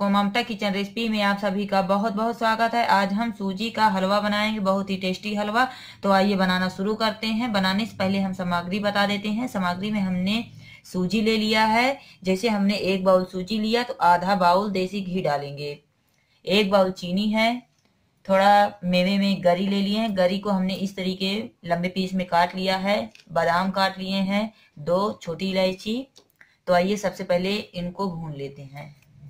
सबको ममता kitchen recipe में आप सभी का बहुत बहुत स्वागत है। आज हम सूजी का हलवा बनाएंगे, बहुत ही टेस्टी हलवा। तो आइए बनाना शुरू करते हैं। बनाने से पहले हम सामग्री बता देते हैं। सामग्री में हमने सूजी ले लिया है। जैसे हमने 1 बाउल सूजी लिया तो आधा बाउल देसी घी डालेंगे। 1 बाउल चीनी है। थोड़ा मेवे में गरी ले लिए हैं। गरी को हमने इस तरीके लंबे पीस में काट लिया है। बादाम काट लिए हैं। 2 छोटी इलायची। तो आइए सबसे पहले इनको भून लेते हैं।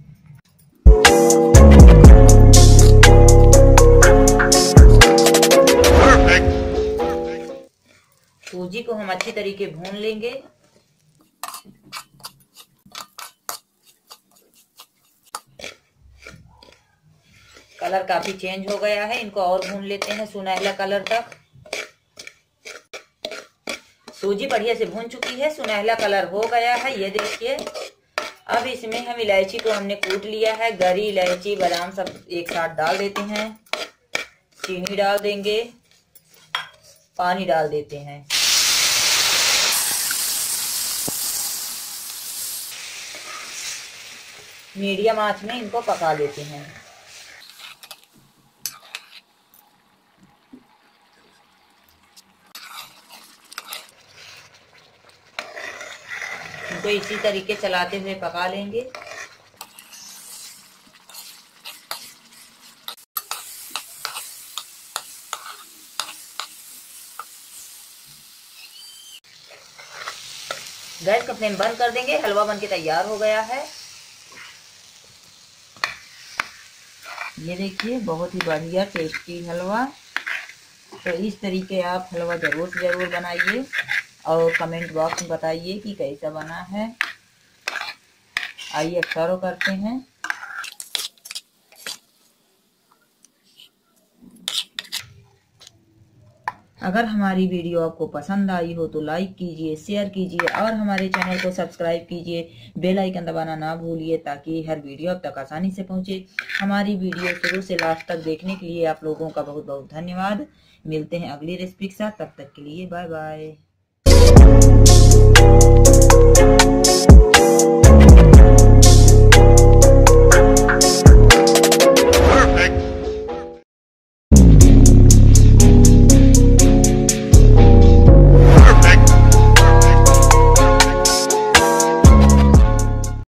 सूजी को हम अच्छी तरीके भून लेंगे। कलर काफी चेंज हो गया है, इनको और भून लेते हैं सुनहला कलर तक। सूजी बढ़िया से भून चुकी है, सुनहला कलर हो गया है, ये देखिए। अब इसमें हम इलायची को हमने कूट लिया है, गरी, इलायची, बादाम सब एक साथ डाल देते हैं। चीनी डाल देंगे, पानी डाल देते हैं। मीडियम आंच में इनको पका लेते हैं। इनको इसी तरीके चलाते हुए पका लेंगे। गैस का फ्लेम बंद कर देंगे। हलवा बनके तैयार हो गया है। ये देखिए, बहुत ही बढ़िया टेस्टी हलवा। तो इस तरीके आप हलवा जरूर से जरूर बनाइए और कमेंट बॉक्स में बताइए कि कैसा बना है। आइए सर्व करते हैं। अगर हमारी वीडियो आपको पसंद आई हो तो लाइक कीजिए, शेयर कीजिए और हमारे चैनल को सब्सक्राइब कीजिए। बेल आइकन दबाना ना भूलिए ताकि हर वीडियो अब तक आसानी से पहुंचे। हमारी वीडियो शुरू से लास्ट तक देखने के लिए आप लोगों का बहुत बहुत धन्यवाद। मिलते हैं अगली रेसिपी के साथ, तब तक के लिए बाय बाय।